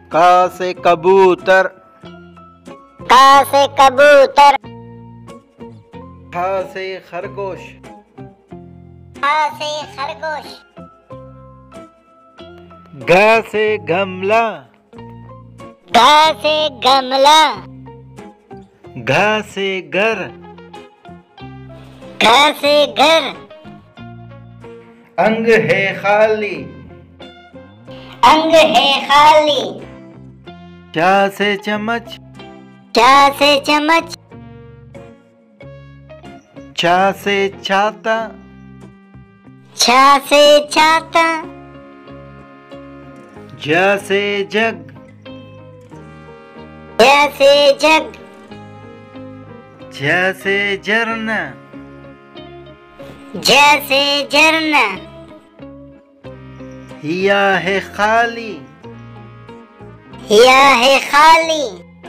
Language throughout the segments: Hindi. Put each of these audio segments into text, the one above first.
का से कबूतर। का से कबूतर। खा से खरगोश। खा से खरगोश। घ से गमला। घ से गमला। घ से घर। घ से घर। अंग है खाली। अंग है खाली। चा से चम्मच। चा से चम्मच। छा से छाता। छा से छाता। ज से जग। ज से जग। झ से झरना। झ से झरना। हिया है खाली। हिया है खाली।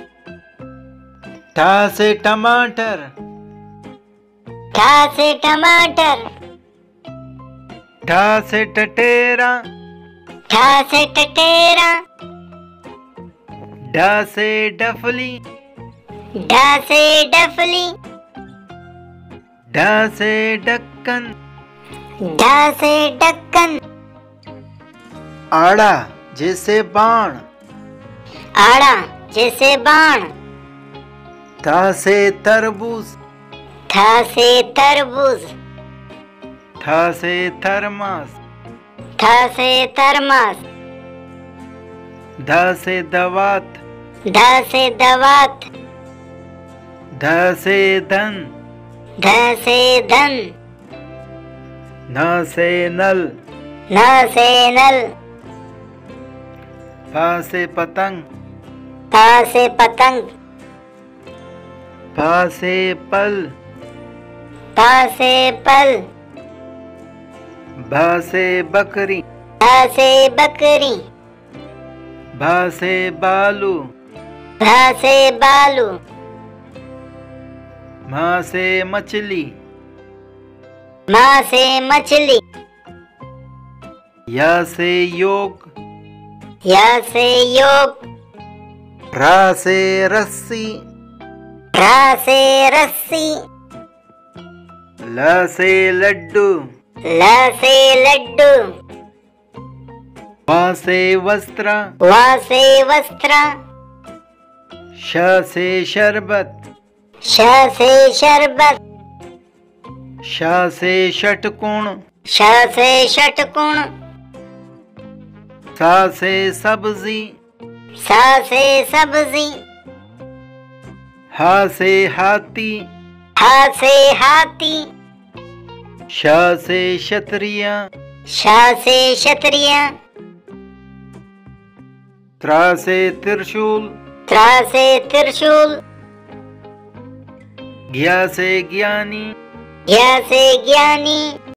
ठा से टमाटर। ठा से टमाटर। ठा से टटेरा। ठा से टटेरा। डा से डफली। ढा से डफली। ढा से ढक्कन। ढा से ढक्कन। आड़ा जैसे बाण। आड़ा जैसे बाण। था से तरबूज। था से तरबूज। था से थर्मास। था से थर्मास। धा से दवात। धा से दवात। ध से धन। ध से धन। न से नल। न से नल। प से पतंग। प से पतंग। प से पल। प से पल। भ से बकरी। भ से बकरी। भ से बालू। भ से बालू। म से मछली। म से मछली। य से योग। य से योग। र से रस्सी। र से रस्सी। ल से लड्डू। ल से लड्डू। व से वस्त्र। व से वस्त्र। श से शरबत। श से शरबत। श से षटकोण। श से षटकोण। सा से सब्जी। सा से सब्जी। हा से हाथी। हा से हाथी। श से क्षत्रिय। श से क्षत्रिय। त्रा से त्रिशूल। त्रा से त्रिशूल। ज्ञा से ज्ञानी। ज्ञा से ज्ञानी।